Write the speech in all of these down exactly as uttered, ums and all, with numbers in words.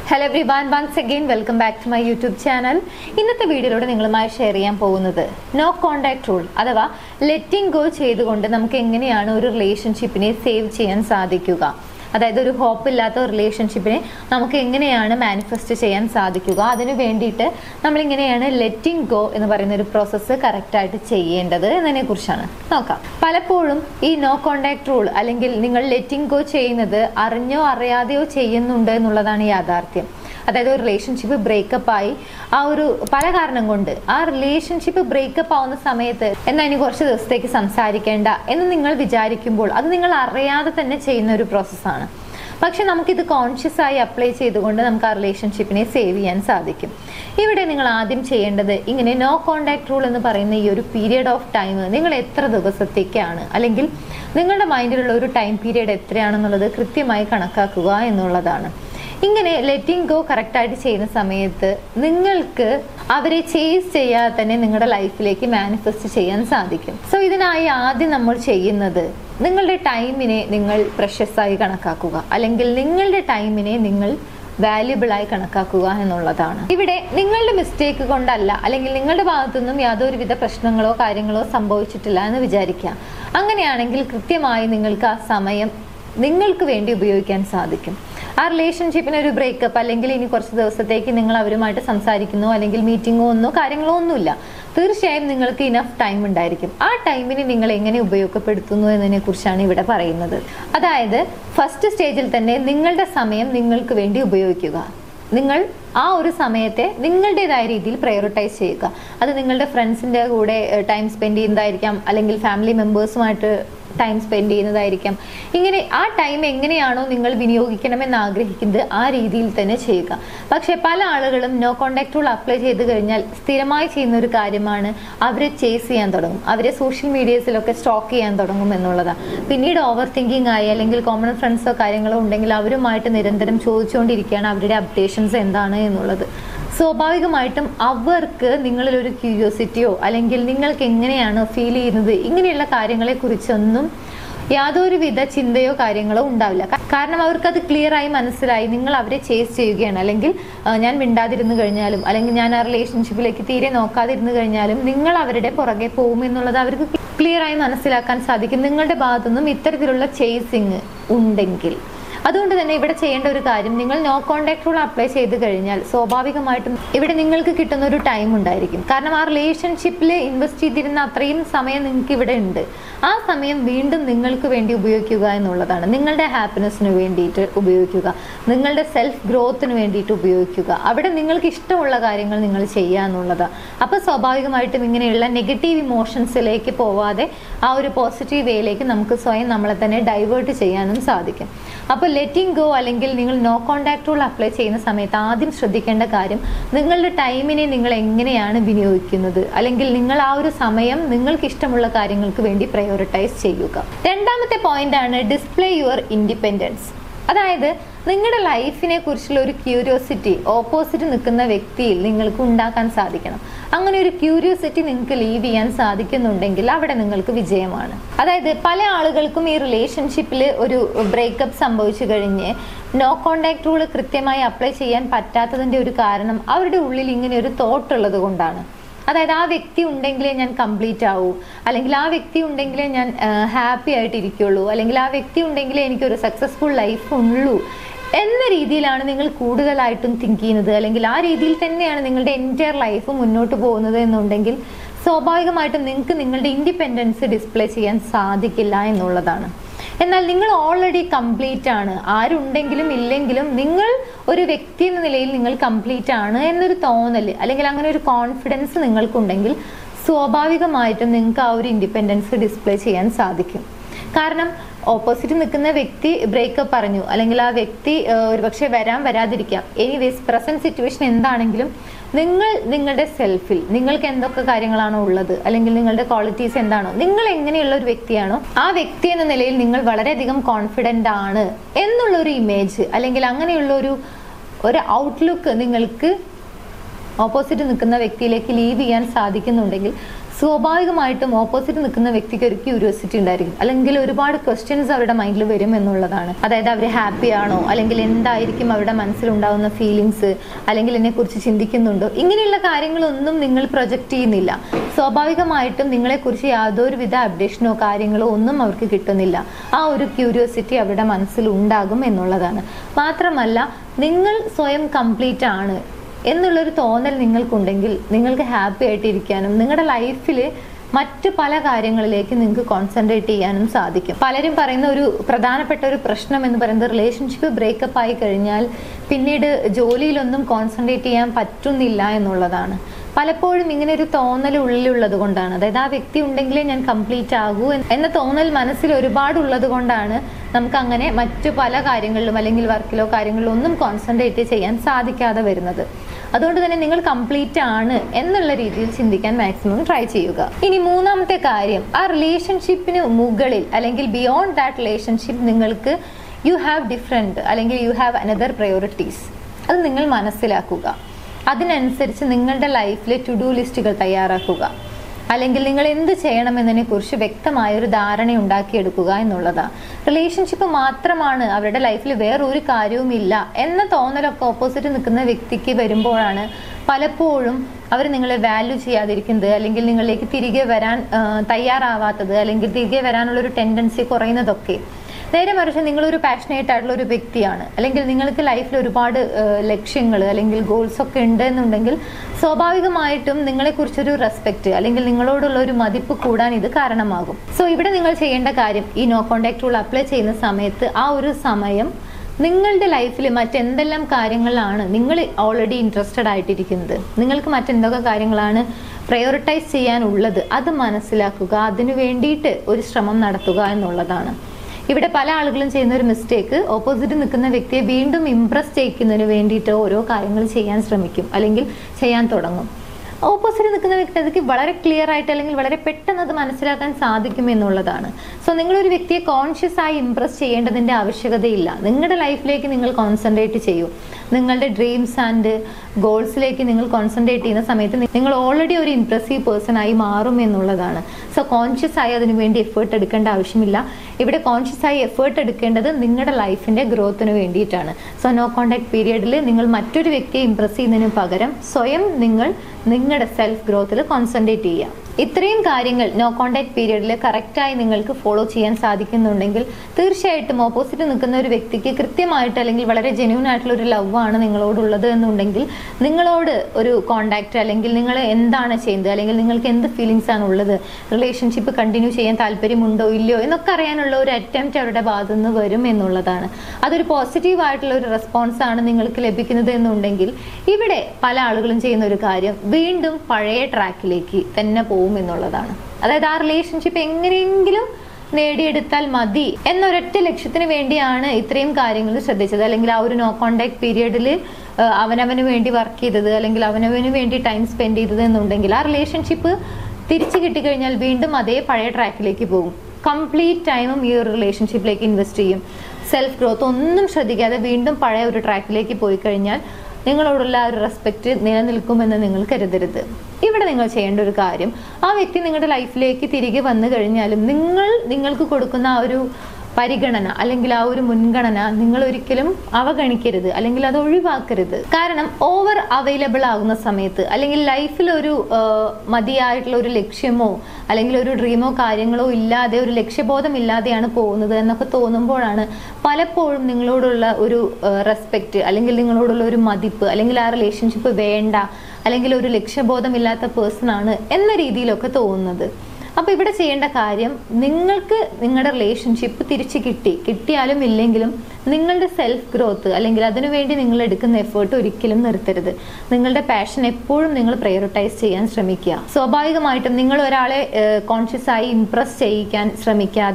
Hello everyone, once again welcome back to my YouTube channel. ഇന്നത്തെ വീഡിയോയിലൂടെ നിങ്ങളുമായി share ചെയ്യാൻ പോകുന്നത് നോ കോണ്ടാക്ട് റൂൾ അഥവാ ലെറ്റിംഗ് ഗോ ചെയ്തുകൊണ്ട് നമുക്ക് എങ്ങനെയാണ് ഒരു റിലേഷൻഷിപ്പിനെ സേവ് ചെയ്യാൻ സാധിക്കുക, അതായത് ഒരു ഹോപ്പ് ഇല്ലാത്ത റിലേഷൻഷിപ്പിനെ നമുക്ക് എങ്ങനെയാണ് മാനിഫെസ്റ്റ് ചെയ്യാൻ സാധിക്കുക, അതിനു വേണ്ടിയിട്ട് നമ്മൾ എങ്ങനെയാണ് ലെറ്റിംഗ് ഗോ എന്ന് പറയുന്ന ഒരു പ്രോസസ്സ് കറക്റ്റ് ആയിട്ട് ചെയ്യേണ്ടത് എന്നതിനെ കുറിച്ചാണ് നോക്കാം. പലപ്പോഴും ഈ നോ കോണ്ടാക്ട് റൂൾ അല്ലെങ്കിൽ നിങ്ങൾ ലെറ്റിംഗ് ഗോ ചെയ്യുന്നത് അറിഞ്ഞോ അറിയാതെയോ ചെയ്യുന്നുണ്ട് എന്നുള്ളതാണ് യാഥാർത്ഥ്യം. അതായത് ഒരു റിലേഷൻഷിപ്പ് ബ്രേക്കപ്പ് ആയി ആ ഒരു പല കാരണം കൊണ്ട് ആ റിലേഷൻഷിപ്പ് ബ്രേക്കപ്പ് ആവുന്ന സമയത്ത് എന്നാൽ ഇനി കുറച്ച് ദിവസത്തേക്ക് സംസാരിക്കേണ്ട എന്ന് നിങ്ങൾ വിചാരിക്കുമ്പോൾ അത് നിങ്ങൾ അറിയാതെ തന്നെ ചെയ്യുന്ന ഒരു പ്രോസസ്സാണ്. പക്ഷെ നമുക്കിത് കോൺഷ്യസ് ആയി അപ്ലൈ ചെയ്തുകൊണ്ട് നമുക്ക് ആ റിലേഷൻഷിപ്പിനെ സേവ് ചെയ്യാൻ സാധിക്കും. ഇവിടെ നിങ്ങൾ ആദ്യം ചെയ്യേണ്ടത് ഇങ്ങനെ നോ കോണ്ടാക്ട് റൂൾ എന്ന് പറയുന്ന ഈ ഒരു പീരിയഡ് ഓഫ് ടൈം നിങ്ങൾ എത്ര ദിവസത്തേക്കാണ് അല്ലെങ്കിൽ നിങ്ങളുടെ മൈൻഡിലുള്ള ഒരു ടൈം പീരിയഡ് എത്രയാണെന്നുള്ളത് കൃത്യമായി കണക്കാക്കുക എന്നുള്ളതാണ്. ഇങ്ങനെ ലെറ്റിംഗ് ഗോ കറക്റ്റായിട്ട് ചെയ്യുന്ന സമയത്ത് നിങ്ങൾക്ക് അവരെ ചേസ് ചെയ്യാതെ തന്നെ നിങ്ങളുടെ ലൈഫിലേക്ക് മാനിഫെസ്റ്റ് ചെയ്യാൻ സാധിക്കും. സോ ഇതിനായി ആദ്യം നമ്മൾ ചെയ്യുന്നത് നിങ്ങളുടെ ടൈമിനെ നിങ്ങൾ പ്രഷ്യസ് ആയി കണക്കാക്കുക, അല്ലെങ്കിൽ നിങ്ങളുടെ ടൈമിനെ നിങ്ങൾ വാല്യുബിൾ ആയി കണക്കാക്കുക എന്നുള്ളതാണ്. ഇവിടെ നിങ്ങളുടെ മിസ്റ്റേക്ക് കൊണ്ടല്ല അല്ലെങ്കിൽ നിങ്ങളുടെ ഭാഗത്തുനിന്നും യാതൊരുവിധ പ്രശ്നങ്ങളോ കാര്യങ്ങളോ സംഭവിച്ചിട്ടില്ല എന്ന് വിചാരിക്കാം. അങ്ങനെയാണെങ്കിൽ കൃത്യമായി നിങ്ങൾക്ക് ആ സമയം നിങ്ങൾക്ക് വേണ്ടി ഉപയോഗിക്കാൻ സാധിക്കും. ആ റിലേഷൻഷിപ്പിന് ഒരു ബ്രേക്കപ്പ് അല്ലെങ്കിൽ ഇനി കുറച്ച് ദിവസത്തേക്ക് നിങ്ങൾ അവരുമായിട്ട് സംസാരിക്കുന്നോ അല്ലെങ്കിൽ മീറ്റിങ്ങോ ഒന്നോ കാര്യങ്ങളോ ഒന്നുമില്ല, തീർച്ചയായും നിങ്ങൾക്ക് ഇനഫ് ടൈം ഉണ്ടായിരിക്കും. ആ ടൈമിനെ നിങ്ങൾ എങ്ങനെ ഉപയോഗപ്പെടുത്തുന്നു എന്നതിനെ കുറിച്ചാണ് ഇവിടെ പറയുന്നത്. അതായത് ഫസ്റ്റ് സ്റ്റേജിൽ തന്നെ നിങ്ങളുടെ സമയം നിങ്ങൾക്ക് വേണ്ടി ഉപയോഗിക്കുക. നിങ്ങൾ ആ ഒരു സമയത്തെ നിങ്ങളുടേതായ രീതിയിൽ പ്രയോറിറ്റൈസ് ചെയ്യുക. അത് നിങ്ങളുടെ ഫ്രണ്ട്സിന്റെ കൂടെ ടൈം സ്പെൻഡ് ചെയ്യുന്നതായിരിക്കാം, അല്ലെങ്കിൽ ഫാമിലി മെമ്പേഴ്സുമായിട്ട് ടൈം സ്പെൻഡ് ചെയ്യുന്നതായിരിക്കാം. ഇങ്ങനെ ആ ടൈം എങ്ങനെയാണോ നിങ്ങൾ വിനിയോഗിക്കണമെന്ന് ആഗ്രഹിക്കുന്നത് ആ രീതിയിൽ തന്നെ ചെയ്യുക. പക്ഷെ പല ആളുകളും നോ കോണ്ടാക്ട് റൂൾ അപ്ലൈ ചെയ്ത് കഴിഞ്ഞാൽ സ്ഥിരമായി ചെയ്യുന്ന ഒരു കാര്യമാണ് അവരെ ചേസ് ചെയ്യാൻ തുടങ്ങും, അവരെ സോഷ്യൽ മീഡിയസിലൊക്കെ സ്റ്റോക്ക് ചെയ്യാൻ തുടങ്ങും എന്നുള്ളതാണ്. പിന്നീട് ഓവർ തിങ്കിങ് ആയി അല്ലെങ്കിൽ കോമൺ ഫ്രണ്ട്സോ കാര്യങ്ങളോ ഉണ്ടെങ്കിൽ അവരുമായിട്ട് നിരന്തരം ചോദിച്ചുകൊണ്ടിരിക്കുകയാണ് അവരുടെ അപ്ഡേഷൻസ് എന്താണ് എന്നുള്ളത്. സ്വാഭാവികമായിട്ടും അവർക്ക് നിങ്ങളിൽ ഒരു ക്യൂരിയോസിറ്റിയോ അല്ലെങ്കിൽ നിങ്ങൾക്ക് എങ്ങനെയാണ് ഫീൽ ചെയ്യുന്നത് ഇങ്ങനെയുള്ള കാര്യങ്ങളെ കുറിച്ചൊന്നും യാതൊരുവിധ ചിന്തയോ കാര്യങ്ങളോ ഉണ്ടാവില്ല. കാരണം അവർക്കത് ക്ലിയർ ആയി മനസ്സിലായി നിങ്ങൾ അവരെ ചേസ് ചെയ്യുകയാണ്, അല്ലെങ്കിൽ ഞാൻ മിണ്ടാതിരുന്നു കഴിഞ്ഞാലും അല്ലെങ്കിൽ ഞാൻ ആ റിലേഷൻഷിപ്പിലേക്ക് തീരെ നോക്കാതിരുന്നു കഴിഞ്ഞാലും നിങ്ങൾ അവരുടെ പുറകെ പോകുമെന്നുള്ളത് അവർക്ക് ക്ലിയർ ആയി മനസ്സിലാക്കാൻ സാധിക്കും നിങ്ങളുടെ ഭാഗത്തുനിന്നും ഇത്തരത്തിലുള്ള ചേസിങ് ഉണ്ടെങ്കിൽ. അതുകൊണ്ട് തന്നെ ഇവിടെ ചെയ്യേണ്ട ഒരു കാര്യം, നിങ്ങൾ നോ കോണ്ടാക്ട് റൂൾ അപ്ലൈ ചെയ്ത് കഴിഞ്ഞാൽ സ്വാഭാവികമായിട്ടും ഇവിടെ നിങ്ങൾക്ക് കിട്ടുന്ന ഒരു ടൈം ഉണ്ടായിരിക്കും. കാരണം ആ റിലേഷൻഷിപ്പിൽ ഇൻവെസ്റ്റ് ചെയ്തിരുന്ന അത്രയും സമയം നിങ്ങൾക്ക് ഇവിടെ ഉണ്ട്. ആ സമയം വീണ്ടും നിങ്ങൾക്ക് വേണ്ടി ഉപയോഗിക്കുക എന്നുള്ളതാണ്. നിങ്ങളുടെ ഹാപ്പിനെസ്സിന് വേണ്ടിയിട്ട് ഉപയോഗിക്കുക, നിങ്ങളുടെ സെൽഫ് ഗ്രോത്തിന് വേണ്ടിയിട്ട് ഉപയോഗിക്കുക. അവിടെ നിങ്ങൾക്ക് ഇഷ്ടമുള്ള കാര്യങ്ങൾ നിങ്ങൾ ചെയ്യുക എന്നുള്ളതാണ്. അപ്പോൾ സ്വാഭാവികമായിട്ടും ഇങ്ങനെയുള്ള നെഗറ്റീവ് ഇമോഷൻസിലേക്ക് പോവാതെ ആ ഒരു പോസിറ്റീവ് വേയിലേക്ക് നമുക്ക് സ്വയം നമ്മളെ തന്നെ ഡൈവേർട്ട് ചെയ്യാനും സാധിക്കും. അപ്പോൾ ലെറ്റിംഗ് ഗോ അല്ലെങ്കിൽ നിങ്ങൾ നോ കോണ്ടാക്ട് റൂൾ അപ്ലൈ ചെയ്യുന്ന സമയത്ത് ആദ്യം ശ്രദ്ധിക്കേണ്ട കാര്യം നിങ്ങളുടെ ടൈമിനെ നിങ്ങൾ എങ്ങനെയാണ് വിനിയോഗിക്കുന്നത്, അല്ലെങ്കിൽ നിങ്ങൾ ആ ഒരു സമയം നിങ്ങൾക്ക് ഇഷ്ടമുള്ള കാര്യങ്ങൾക്ക് വേണ്ടി പ്രയോറിറ്റൈസ് ചെയ്യുക. രണ്ടാമത്തെ പോയിന്റ് ആണ് ഡിസ്പ്ലേ യുവർ ഇൻഡിപെൻഡൻസ്. അതായത് നിങ്ങളുടെ ലൈഫിനെ കുറിച്ചുള്ള ഒരു ക്യൂരിയോസിറ്റി ഓപ്പോസിറ്റ് നിൽക്കുന്ന വ്യക്തിയിൽ നിങ്ങൾക്ക് ഉണ്ടാക്കാൻ സാധിക്കണം. അങ്ങനെ ഒരു ക്യൂരിയോസിറ്റി നിങ്ങൾക്ക് ലീവ് ചെയ്യാൻ സാധിക്കുന്നുണ്ടെങ്കിൽ അവിടെ നിങ്ങൾക്ക് വിജയമാണ്. അതായത് പല ആളുകൾക്കും ഈ റിലേഷൻഷിപ്പിൽ ഒരു ബ്രേക്കപ്പ് സംഭവിച്ചു കഴിഞ്ഞ് നോ കോണ്ടാക്ട് റൂൾ കൃത്യമായി അപ്ലൈ ചെയ്യാൻ പറ്റാത്തതിന്റെ ഒരു കാരണം അവരുടെ ഉള്ളിൽ ഇങ്ങനെ ഒരു തോട്ട് ഉള്ളത് കൊണ്ടാണ്. അതായത് ആ വ്യക്തി ഉണ്ടെങ്കിലേ ഞാൻ കംപ്ലീറ്റ് ആവൂ, അല്ലെങ്കിൽ ആ വ്യക്തി ഉണ്ടെങ്കിലേ ഞാൻ ഹാപ്പി ആയിട്ട് ഇരിക്കുള്ളൂ, അല്ലെങ്കിൽ ആ വ്യക്തി ഉണ്ടെങ്കിലേ എനിക്കൊരു സക്സസ്ഫുൾ ലൈഫ് ഉള്ളൂ എന്ന രീതിയിലാണ് നിങ്ങൾ കൂടുതലായിട്ടും തിങ്ക് ചെയ്യുന്നത്, അല്ലെങ്കിൽ ആ രീതിയിൽ തന്നെയാണ് നിങ്ങളുടെ എൻറ്റയർ ലൈഫ് മുന്നോട്ട് പോകുന്നത് എന്നുണ്ടെങ്കിൽ സ്വാഭാവികമായിട്ടും നിങ്ങൾക്ക് നിങ്ങളുടെ ഇൻഡിപെൻഡൻസ് ഡിസ്പ്ലേ ചെയ്യാൻ സാധിക്കില്ല എന്നുള്ളതാണ്. എന്നാൽ നിങ്ങൾ ഓൾറെഡി കംപ്ലീറ്റ് ആണ്, ആരുണ്ടെങ്കിലും ഇല്ലെങ്കിലും നിങ്ങൾ ഒരു വ്യക്തി എന്ന നിലയിൽ നിങ്ങൾ കംപ്ലീറ്റ് ആണ് എന്നൊരു തോന്നൽ അല്ലെങ്കിൽ അങ്ങനെ ഒരു കോൺഫിഡൻസ് നിങ്ങൾക്കുണ്ടെങ്കിൽ സ്വാഭാവികമായിട്ടും നിങ്ങൾക്ക് ആ ഒരു ഇൻഡിപെൻഡൻസ് ഡിസ്പ്ലേ ചെയ്യാൻ സാധിക്കും. കാരണം ഓപ്പോസിറ്റ് നിൽക്കുന്ന വ്യക്തി ബ്രേക്കപ്പ് പറഞ്ഞു, അല്ലെങ്കിൽ ആ വ്യക്തി ഒരുപക്ഷെ വരാൻ വരാതിരിക്കാം, എനിവേസ് പ്രസന്റ് സിറ്റുവേഷൻ എന്താണെങ്കിലും നിങ്ങൾ നിങ്ങളുടെ സെൽഫിൽ നിങ്ങൾക്ക് എന്തൊക്കെ കാര്യങ്ങളാണോ ഉള്ളത്, അല്ലെങ്കിൽ നിങ്ങളുടെ ക്വാളിറ്റീസ് എന്താണോ, നിങ്ങൾ എങ്ങനെയുള്ള ഒരു വ്യക്തിയാണോ ആ വ്യക്തി എന്ന നിലയിൽ നിങ്ങൾ വളരെയധികം കോൺഫിഡൻ്റ് ആണ് എന്നുള്ള ഒരു ഇമേജ് അല്ലെങ്കിൽ അങ്ങനെയുള്ള ഒരു ഒരു ഔട്ട്ലുക്ക് നിങ്ങൾക്ക് ഓപ്പോസിറ്റ് നിൽക്കുന്ന വ്യക്തിയിലേക്ക് ലീവ് ചെയ്യാൻ സാധിക്കുന്നുണ്ടെങ്കിൽ സ്വാഭാവികമായിട്ടും ഓപ്പോസിറ്റ് നിൽക്കുന്ന വ്യക്തിക്ക് ഒരു ക്യൂരിയോസിറ്റി ഉണ്ടായിരിക്കും, അല്ലെങ്കിൽ ഒരുപാട് ക്വസ്റ്റ്യൻസ് അവരുടെ മൈൻഡിൽ വരും എന്നുള്ളതാണ്. അതായത് അവർ ഹാപ്പി ആണോ, അല്ലെങ്കിൽ എന്തായിരിക്കും അവരുടെ മനസ്സിലുണ്ടാവുന്ന ഫീലിങ്സ്, അല്ലെങ്കിൽ എന്നെ കുറിച്ച് ചിന്തിക്കുന്നുണ്ടോ, ഇങ്ങനെയുള്ള കാര്യങ്ങളൊന്നും നിങ്ങൾ പ്രൊജക്റ്റ് ചെയ്യുന്നില്ല. സ്വാഭാവികമായിട്ടും നിങ്ങളെക്കുറിച്ച് യാതൊരുവിധ അപ്ഡേഷനോ കാര്യങ്ങളോ ഒന്നും അവർക്ക് കിട്ടുന്നില്ല. ആ ഒരു ക്യൂരിയോസിറ്റി അവരുടെ മനസ്സിൽ ഉണ്ടാകും എന്നുള്ളതാണ്. മാത്രമല്ല, നിങ്ങൾ സ്വയം കംപ്ലീറ്റ് ആണ് എന്നുള്ളൊരു തോന്നൽ നിങ്ങൾക്കുണ്ടെങ്കിൽ നിങ്ങൾക്ക് ഹാപ്പി ആയിട്ടിരിക്കാനും നിങ്ങളുടെ ലൈഫിൽ മറ്റു പല കാര്യങ്ങളിലേക്ക് നിങ്ങൾക്ക് കോൺസെൻട്രേറ്റ് ചെയ്യാനും സാധിക്കും. പലരും പറയുന്ന ഒരു പ്രധാനപ്പെട്ട ഒരു പ്രശ്നം എന്ന് പറയുന്നത് റിലേഷൻഷിപ്പ് ബ്രേക്കപ്പ് ആയി കഴിഞ്ഞാൽ പിന്നീട് ജോലിയിലൊന്നും കോൺസെൻട്രേറ്റ് ചെയ്യാൻ പറ്റുന്നില്ല എന്നുള്ളതാണ്. പലപ്പോഴും ഇങ്ങനെ ഒരു തോന്നൽ ഉള്ളിലുള്ളത് കൊണ്ടാണ്, അതായത് ആ വ്യക്തി ഉണ്ടെങ്കിലേ ഞാൻ കംപ്ലീറ്റ് ആകൂ എന്ന തോന്നൽ മനസ്സിൽ ഒരുപാട് ഉള്ളത് കൊണ്ടാണ് നമുക്ക് അങ്ങനെ മറ്റു പല കാര്യങ്ങളിലും അല്ലെങ്കിൽ വർക്കിലോ കാര്യങ്ങളിലോ ഒന്നും കോൺസെൻട്രേറ്റ് ചെയ്യാൻ സാധിക്കാതെ വരുന്നത്. അതുകൊണ്ട് തന്നെ നിങ്ങൾ കംപ്ലീറ്റ് ആണ് എന്നുള്ള രീതിയിൽ ചിന്തിക്കാൻ മാക്സിമം ട്രൈ ചെയ്യുക. ഇനി മൂന്നാമത്തെ കാര്യം, ആ റിലേഷൻഷിപ്പിന് മുകളിൽ അല്ലെങ്കിൽ ബിയോണ്ട് ദാറ്റ് റിലേഷൻഷിപ്പ് നിങ്ങൾക്ക് യു ഹാവ് ഡിഫറെൻറ്റ് അല്ലെങ്കിൽ യു ഹാവ് അനദർ പ്രയോറിറ്റീസ്. അത് നിങ്ങൾ മനസ്സിലാക്കുക. അതിനനുസരിച്ച് നിങ്ങളുടെ ലൈഫിൽ ടു ഡു ലിസ്റ്റുകൾ തയ്യാറാക്കുക, അല്ലെങ്കിൽ നിങ്ങൾ എന്ത് ചെയ്യണമെന്നതിനെ കുറിച്ച് വ്യക്തമായ ഒരു ധാരണ ഉണ്ടാക്കിയെടുക്കുക എന്നുള്ളതാണ്. റിലേഷൻഷിപ്പ് മാത്രമാണ് അവരുടെ ലൈഫിൽ വേറൊരു കാര്യവും ഇല്ല എന്ന തോന്നലൊക്കെ ഓപ്പോസിറ്റ് നിൽക്കുന്ന വ്യക്തിക്ക് വരുമ്പോഴാണ് പലപ്പോഴും അവർ നിങ്ങളെ വാല്യൂ ചെയ്യാതിരിക്കുന്നത്, അല്ലെങ്കിൽ നിങ്ങളിലേക്ക് തിരികെ വരാൻ തയ്യാറാവാത്തത്, അല്ലെങ്കിൽ തിരികെ വരാനുള്ളൊരു ടെൻഡൻസി കുറയുന്നതൊക്കെ. നേരെ മറിച്ച് നിങ്ങളൊരു പാഷനേറ്റ് ആയിട്ടുള്ള ഒരു വ്യക്തിയാണ്, അല്ലെങ്കിൽ നിങ്ങൾക്ക് ലൈഫിൽ ഒരുപാട് ലക്ഷ്യങ്ങൾ അല്ലെങ്കിൽ ഗോൾസ് ഒക്കെ ഉണ്ട് എന്നുണ്ടെങ്കിൽ സ്വാഭാവികമായിട്ടും നിങ്ങളെക്കുറിച്ചൊരു റെസ്പെക്റ്റ് അല്ലെങ്കിൽ നിങ്ങളോടുള്ള ഒരു മതിപ്പ് കൂടാൻ ഇത് കാരണമാകും. സോ ഇവിടെ നിങ്ങൾ ചെയ്യേണ്ട കാര്യം, ഈ നോ കോണ്ടാക്ട് റൂൾ അപ്ലൈ ചെയ്യുന്ന സമയത്ത് ആ ഒരു സമയം നിങ്ങളുടെ ലൈഫിൽ മറ്റെന്തെല്ലാം കാര്യങ്ങളാണ് നിങ്ങൾ ഓൾറെഡി ഇൻട്രസ്റ്റഡ് ആയിട്ടിരിക്കുന്നത്, നിങ്ങൾക്ക് മറ്റെന്തൊക്കെ കാര്യങ്ങളാണ് പ്രയോറിറ്റൈസ് ചെയ്യാനുള്ളത്, അത് മനസ്സിലാക്കുക, അതിനു വേണ്ടിയിട്ട് ഒരു ശ്രമം നടത്തുക എന്നുള്ളതാണ്. ഇവിടെ പല ആളുകളും ചെയ്യുന്ന ഒരു മിസ്റ്റേക്ക്, ഓപ്പോസിറ്റ് നിൽക്കുന്ന വ്യക്തിയെ വീണ്ടും ഇംപ്രസ് ചെയ്യിക്കുന്നതിന് വേണ്ടിയിട്ട് ഓരോ കാര്യങ്ങൾ ചെയ്യാൻ ശ്രമിക്കും അല്ലെങ്കിൽ ചെയ്യാൻ തുടങ്ങും. ഓപ്പോസിറ്റ് നിൽക്കുന്ന വ്യക്തിക്ക് വളരെ ക്ലിയർ ആയിട്ട് അല്ലെങ്കിൽ വളരെ പെട്ടെന്ന് അത് മനസ്സിലാക്കാൻ സാധിക്കും എന്നുള്ളതാണ്. സോ നിങ്ങളൊരു വ്യക്തിയെ കോൺഷ്യസ് ആയി ഇംപ്രസ് ചെയ്യേണ്ടതിൻ്റെ ആവശ്യകതയില്ല. നിങ്ങളുടെ ലൈഫിലേക്ക് നിങ്ങൾ കോൺസെൻട്രേറ്റ് ചെയ്യൂ. നിങ്ങളുടെ ഡ്രീംസ് ആൻഡ് ഗോൾസിലേക്ക് നിങ്ങൾ കോൺസെൻട്രേറ്റ് ചെയ്യുന്ന സമയത്ത് നിങ്ങൾ ഓൾറെഡി ഒരു ഇംപ്രസീവ് പേഴ്സൺ ആയി മാറും എന്നുള്ളതാണ്. സോ കോൺഷ്യസ് ആയി അതിനു വേണ്ടി എഫേർട്ട് എടുക്കേണ്ട ആവശ്യമില്ല. ഇവിടെ കോൺഷ്യസ് ആയി എഫേർട്ട് എടുക്കേണ്ടത് നിങ്ങളുടെ ലൈഫിന്റെ ഗ്രോത്തിന് വേണ്ടിയിട്ടാണ്. സോ നോ കോണ്ടാക്ട് പീരിയഡിൽ നിങ്ങൾ മറ്റൊരു വ്യക്തിയെ ഇംപ്രസ് ചെയ്യുന്നതിന് പകരം സ്വയം നിങ്ങൾ നിങ്ങളുടെ സെൽഫ് ഗ്രോത്തിൽ കോൺസെൻട്രേറ്റ് ചെയ്യുക. ഇത്രയും കാര്യങ്ങൾ നോ കോണ്ടാക്ട് പീരിയഡിൽ കറക്റ്റായി നിങ്ങൾക്ക് ഫോളോ ചെയ്യാൻ സാധിക്കുന്നുണ്ടെങ്കിൽ തീർച്ചയായിട്ടും ഓപ്പോസിറ്റ് നിൽക്കുന്ന ഒരു വ്യക്തിക്ക് കൃത്യമായിട്ട് അല്ലെങ്കിൽ വളരെ ജെന്യൂൻ ആയിട്ടുള്ള ഒരു ലവ് ആണ് നിങ്ങളോടുള്ളത് എന്നുണ്ടെങ്കിൽ നിങ്ങളോട് ഒരു കോണ്ടാക്ട് അല്ലെങ്കിൽ നിങ്ങൾ എന്താണ് ചെയ്യുന്നത് അല്ലെങ്കിൽ നിങ്ങൾക്ക് എന്ത് ഫീലിങ്സ് ആണ് ഉള്ളത്, റിലേഷൻഷിപ്പ് കണ്ടിന്യൂ ചെയ്യാൻ താല്പര്യമുണ്ടോ ഇല്ലയോ എന്നൊക്കെ അറിയാനുള്ള ഒരു അറ്റംപ്റ്റ് അവരുടെ ഭാഗത്തു നിന്ന് വരും എന്നുള്ളതാണ്. അതൊരു പോസിറ്റീവ് ആയിട്ടുള്ള ഒരു റെസ്പോൺസ് ആണ് നിങ്ങൾക്ക് ലഭിക്കുന്നത് എന്നുണ്ടെങ്കിൽ ഇവിടെ പല ആളുകളും ചെയ്യുന്ന ഒരു കാര്യം വീണ്ടും പഴയ ട്രാക്കിലേക്ക് തന്നെ പോകും എന്നുള്ളതാണ്. അതായത് ആ റിലേഷൻഷിപ്പ് എങ്ങനെയെങ്കിലും നേടിയെടുത്താൽ മതി എന്നൊരൊറ്റ ലക്ഷ്യത്തിന് വേണ്ടിയാണ് ഇത്രയും കാര്യങ്ങൾ ശ്രദ്ധിച്ചത്, അല്ലെങ്കിൽ ആ ഒരു നോ കോണ്ടാക്ട് പീരിയഡിൽ അവനവന് വേണ്ടി വർക്ക് ചെയ്തത് അല്ലെങ്കിൽ അവനവന് വേണ്ടി ടൈം സ്പെൻഡ് ചെയ്തത് എന്നുണ്ടെങ്കിൽ ആ റിലേഷൻഷിപ്പ് തിരിച്ചു കിട്ടിക്കഴിഞ്ഞാൽ വീണ്ടും അതേ പഴയ ട്രാക്കിലേക്ക് പോകും. കംപ്ലീറ്റ് ടൈമും ഈ ഒരു റിലേഷൻഷിപ്പിലേക്ക് ഇൻവെസ്റ്റ് ചെയ്യും. സെൽഫ് ഗ്രോത്ത് ഒന്നും ശ്രദ്ധിക്കാതെ വീണ്ടും പഴയ ഒരു ട്രാക്കിലേക്ക് പോയി കഴിഞ്ഞാൽ നിങ്ങളോടുള്ള ഒരു റെസ്പെക്റ്റ് നിലനിൽക്കുമെന്ന് നിങ്ങൾ കരുതരുത്. ഇവിടെ നിങ്ങൾ ചെയ്യേണ്ട ഒരു കാര്യം, ആ വ്യക്തി നിങ്ങളുടെ ലൈഫിലേക്ക് തിരികെ വന്നു കഴിഞ്ഞാലും നിങ്ങൾ നിങ്ങൾക്ക് കൊടുക്കുന്ന ആ ഒരു പരിഗണന അല്ലെങ്കിൽ ആ ഒരു മുൻഗണന നിങ്ങൾ ഒരിക്കലും അവഗണിക്കരുത് അല്ലെങ്കിൽ അത് ഒഴിവാക്കരുത്. കാരണം ഓവർ അവൈലബിൾ ആകുന്ന സമയത്ത് അല്ലെങ്കിൽ ലൈഫിൽ ഒരു മതിയായിട്ടുള്ള ഒരു ലക്ഷ്യമോ അല്ലെങ്കിൽ ഒരു ഡ്രീമോ കാര്യങ്ങളോ ഇല്ലാതെ ഒരു ലക്ഷ്യബോധം ഇല്ലാതെയാണ് പോകുന്നത് എന്നൊക്കെ തോന്നുമ്പോഴാണ് പലപ്പോഴും നിങ്ങളോടുള്ള ഒരു റെസ്പെക്റ്റ് അല്ലെങ്കിൽ നിങ്ങളോടുള്ള ഒരു മതിപ്പ് അല്ലെങ്കിൽ ആ റിലേഷൻഷിപ്പ് വേണ്ട അല്ലെങ്കിൽ ഒരു ലക്ഷ്യബോധമില്ലാത്ത പേഴ്സൺ ആണ് എന്ന രീതിയിലൊക്കെ തോന്നുന്നത്. അപ്പോൾ ഇവിടെ ചെയ്യേണ്ട കാര്യം, നിങ്ങൾക്ക് നിങ്ങളുടെ റിലേഷൻഷിപ്പ് തിരിച്ച് കിട്ടി കിട്ടിയാലും ഇല്ലെങ്കിലും നിങ്ങളുടെ സെൽഫ് ഗ്രോത്ത് അല്ലെങ്കിൽ അതിനുവേണ്ടി നിങ്ങൾ എടുക്കുന്ന എഫേർട്ട് ഒരിക്കലും നിർത്തരുത്. നിങ്ങളുടെ പാഷൻ എപ്പോഴും നിങ്ങൾ പ്രയോറിറ്റൈസ് ചെയ്യാൻ ശ്രമിക്കുക. സ്വാഭാവികമായിട്ടും നിങ്ങൾ ഒരാളെ കോൺഷ്യസ് ആയി ഇംപ്രസ് ചെയ്യിക്കാൻ ശ്രമിക്കാതെ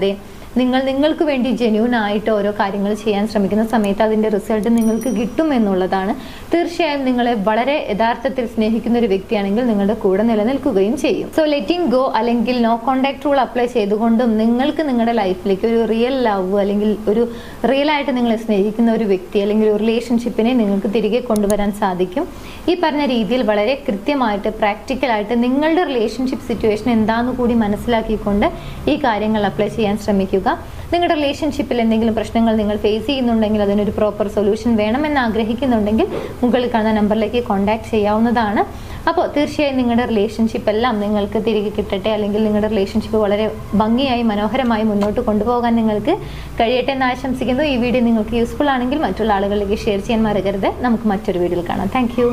നിങ്ങൾ നിങ്ങൾക്ക് വേണ്ടി ജെന്യൂൻ ആയിട്ട് ഓരോ കാര്യങ്ങൾ ചെയ്യാൻ ശ്രമിക്കുന്ന സമയത്ത് അതിന്റെ റിസൾട്ട് നിങ്ങൾക്ക് കിട്ടും എന്നുള്ളതാണ്. തീർച്ചയായും നിങ്ങളെ വളരെ യഥാർത്ഥത്തിൽ സ്നേഹിക്കുന്ന ഒരു വ്യക്തിയാണെങ്കിൽ നിങ്ങളുടെ കൂടെ നിലനിൽക്കുകയും ചെയ്യും. സോ ലെറ്റിംഗ് ഗോ അല്ലെങ്കിൽ നോ കോണ്ടാക്ട് റൂൾ അപ്ലൈ ചെയ്തുകൊണ്ടും നിങ്ങൾക്ക് നിങ്ങളുടെ ലൈഫിലേക്ക് ഒരു റിയൽ ലവ് അല്ലെങ്കിൽ ഒരു റിയൽ ആയിട്ട് നിങ്ങളെ സ്നേഹിക്കുന്ന ഒരു വ്യക്തി അല്ലെങ്കിൽ ഒരു റിലേഷൻഷിപ്പിനെ നിങ്ങൾക്ക് തിരികെ കൊണ്ടുവരാൻ സാധിക്കും. ഈ പറഞ്ഞ രീതിയിൽ വളരെ കൃത്യമായിട്ട് പ്രാക്ടിക്കലായിട്ട് നിങ്ങളുടെ റിലേഷൻഷിപ്പ് സിറ്റുവേഷൻ എന്താണെന്ന് കൂടി മനസ്സിലാക്കിക്കൊണ്ട് ഈ കാര്യങ്ങൾ അപ്ലൈ ചെയ്യാൻ ശ്രമിക്കുക. നിങ്ങളുടെ റിലേഷൻഷിപ്പിൽ എന്തെങ്കിലും പ്രശ്നങ്ങൾ നിങ്ങൾ ഫേസ് ചെയ്യുന്നുണ്ടെങ്കിൽ അതിനൊരു പ്രോപ്പർ സൊല്യൂഷൻ വേണമെന്ന് ആഗ്രഹിക്കുന്നുണ്ടെങ്കിൽ മുകളിൽ കാണുന്ന നമ്പറിലേക്ക് കോൺടാക്ട് ചെയ്യാവുന്നതാണ്. അപ്പോൾ തീർച്ചയായും നിങ്ങളുടെ റിലേഷൻഷിപ്പ് എല്ലാം നിങ്ങൾക്ക് തിരികെ കിട്ടട്ടെ, അല്ലെങ്കിൽ നിങ്ങളുടെ റിലേഷൻഷിപ്പ് വളരെ ഭംഗിയായി മനോഹരമായി മുന്നോട്ട് കൊണ്ടുപോകാൻ നിങ്ങൾക്ക് കഴിയട്ടെ എന്ന് ആശംസിക്കുന്നു. ഈ വീഡിയോ നിങ്ങൾക്ക് യൂസ്ഫുൾ ആണെങ്കിൽ മറ്റുള്ള ആളുകളിലേക്ക് ഷെയർ ചെയ്യാൻ മറക്കരുത്. നമുക്ക് മറ്റൊരു വീഡിയോയിൽ കാണാം. താങ്ക്